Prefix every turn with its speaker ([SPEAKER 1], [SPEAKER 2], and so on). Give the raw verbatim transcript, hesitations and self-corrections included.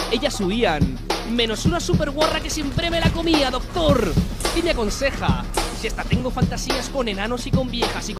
[SPEAKER 1] ellas huían. Menos una super guarra que siempre me la comía, doctor. ¿Qué me aconseja? Si hasta tengo fantasías con enanos y con viejas y